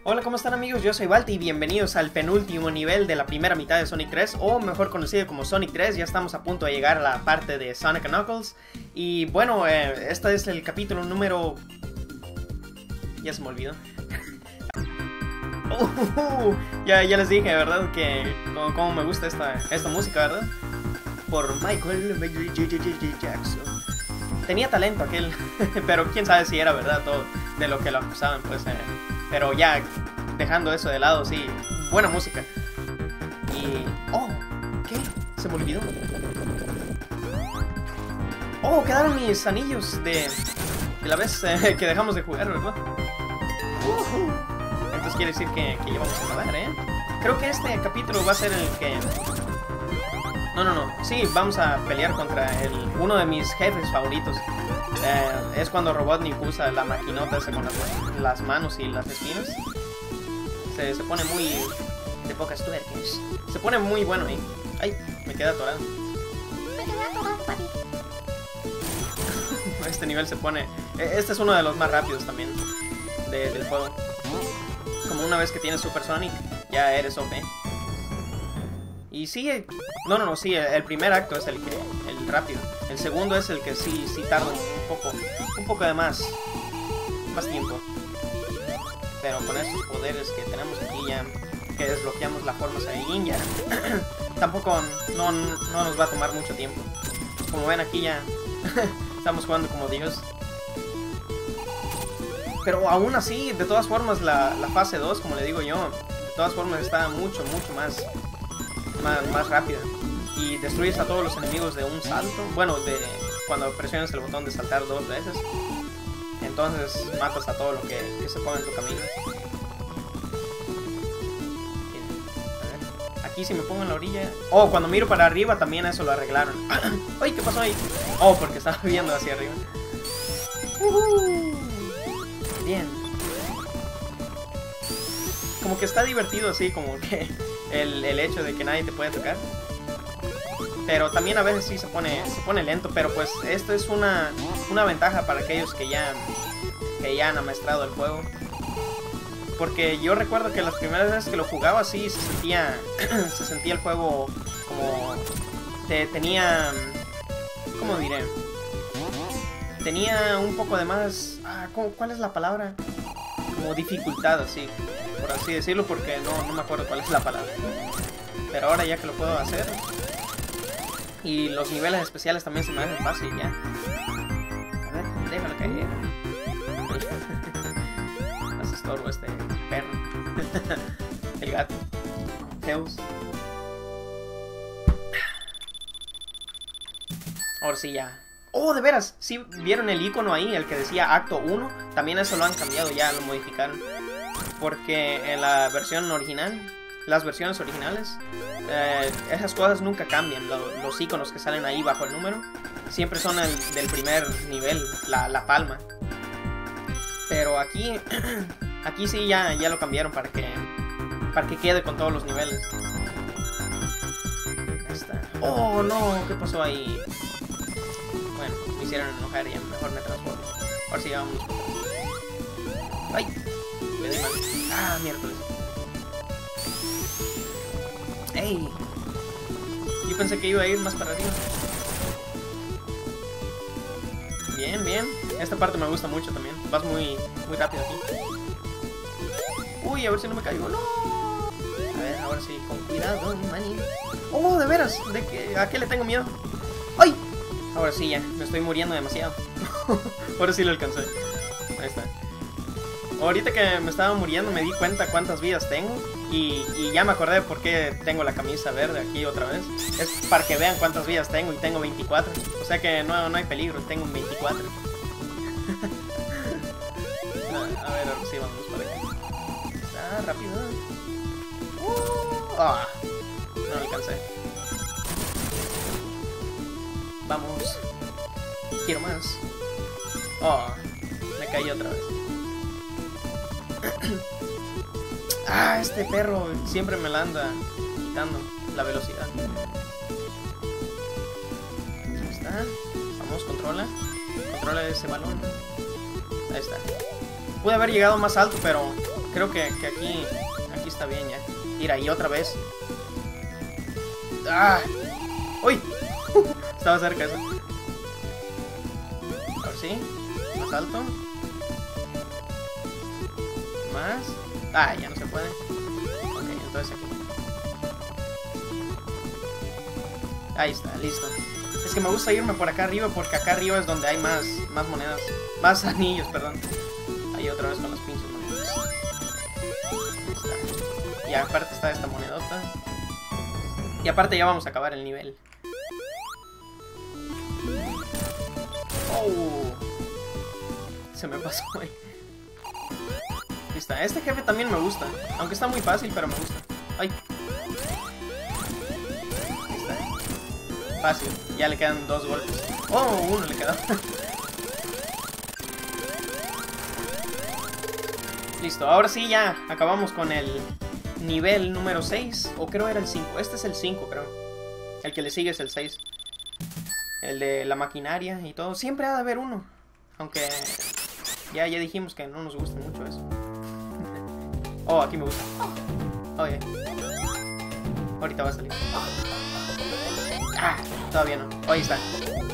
Hola, ¿cómo están amigos? Yo soy Balti y bienvenidos al penúltimo nivel de la primera mitad de Sonic 3, o mejor conocido como Sonic 3. Ya estamos a punto de llegar a la parte de Sonic & Knuckles. Y bueno, este es el capítulo número... Ya se me olvidó. Ya les dije, ¿verdad? Que cómo me gusta esta música, ¿verdad? Por Michael Jackson. Tenía talento aquel, pero quién sabe si era verdad todo de lo que lo acusaban, pues... Pero ya, dejando eso de lado, sí, buena música. Y... ¡oh! ¿Qué? Se me olvidó. ¡Oh! Quedaron mis anillos de la vez que dejamos de jugar, ¿verdad? Entonces quiere decir que ya vamos a nadar, ¿eh? Creo que este capítulo va a ser el que... No. Sí, vamos a pelear contra uno de mis jefes favoritos. Es cuando Robotnik usa la maquinota esa con las manos y las espinas. Se pone muy... de pocas tuercas. Se pone muy bueno ahí. Ay, me quedé atorado. Papi. Este nivel se pone... Este es uno de los más rápidos también del juego. Como una vez que tienes Super Sonic, ya eres OP. Y sí, sí, el primer acto es el rápido. El segundo es el que sí tarda un poco de más tiempo. Pero con estos poderes que tenemos aquí ya, que desbloqueamos la forma Saiyajin, ya tampoco no nos va a tomar mucho tiempo. Como ven aquí ya estamos jugando como Dios. Pero aún así, de todas formas, la fase 2, como le digo yo, de todas formas está mucho más rápida. Y destruyes a todos los enemigos de un salto. Bueno, cuando presionas el botón de saltar 2 veces. Entonces matas a todo lo que se ponga en tu camino. A ver, aquí si me pongo en la orilla... Oh, cuando miro para arriba también eso lo arreglaron. ¡Ay! ¿Qué pasó ahí? Oh, porque estaba viendo hacia arriba. Bien. Como que está divertido así, como que el hecho de que nadie te puede tocar. Pero también a veces sí se pone lento, pero pues esto es una ventaja para aquellos que ya han amaestrado el juego. Porque yo recuerdo que las primeras veces que lo jugaba sí se sentía el juego como tenía, ¿cómo diré? Tenía un poco de más, ¿cuál es la palabra? Como dificultad, así, por así decirlo, porque no me acuerdo cuál es la palabra. Pero ahora ya que lo puedo hacer, y los niveles especiales también se me hacen fácil ya. A ver, déjalo caer. Hace estorbo este perro. El gato. Zeus. Ahora sí ya. Oh, de veras, sí vieron el icono ahí, el que decía acto 1. También eso lo han cambiado, ya lo modificaron. Porque en la versión original, las versiones originales, esas cosas nunca cambian. Los iconos que salen ahí bajo el número siempre son del primer nivel, la palma. Pero aquí sí ya lo cambiaron para que quede con todos los niveles. Ahí está. Oh no, ¿qué pasó ahí? Bueno, me hicieron enojar y mejor me transformo. Ahora sí vamos. ¡Ay! Le di mal. ¡Ah, miércoles! ¡Ey! Yo pensé que iba a ir más para arriba. Bien. Esta parte me gusta mucho también. Vas muy rápido aquí. Uy, a ver si no me caigo. ¡No! A ver, ahora sí, con cuidado, maní. ¡Oh, de veras! ¿A qué le tengo miedo? ¡Ay! Ahora sí ya, me estoy muriendo demasiado. Ahora sí lo alcancé. Ahí está. Ahorita que me estaba muriendo me di cuenta cuántas vidas tengo. Y ya me acordé de por qué tengo la camisa verde aquí otra vez. Es para que vean cuántas vidas tengo, y tengo 24. O sea que no hay peligro, tengo un 24. A ver, ahora sí vamos para acá. Está rápido. No lo alcancé. Vamos. Quiero más. Oh, me caí otra vez. Este perro siempre me la anda quitando la velocidad. Ahí está. Vamos, controla ese balón. Ahí está. Pude haber llegado más alto, pero creo que aquí está bien ya. Mira, y otra vez. ¡Ah! ¡Uy! Estaba cerca eso. A ver si. Más alto. Más. Ah, ya no se puede. Ok, entonces aquí. Ahí está, listo. Es que me gusta irme por acá arriba porque acá arriba es donde hay más monedas. Más anillos, perdón. Ahí otra vez con las pinches monedas. Ahí está. Y aparte está esta monedota. Y aparte ya vamos a acabar el nivel. Oh. Se me pasó ahí. Ahí está. Este jefe también me gusta. Aunque está muy fácil, pero me gusta. Ay. Ahí está. Fácil. Ya le quedan 2 golpes. Oh, uno le quedó. Listo. Ahora sí ya acabamos con el nivel número 6. O creo era el 5. Este es el 5, creo. El que le sigue es el 6. El de la maquinaria y todo. Siempre ha de haber uno. Aunque ya dijimos que no nos gusta mucho eso. Oh, aquí me gusta. Oye. Ahorita va a salir. Ah, todavía no. Oh, ahí está.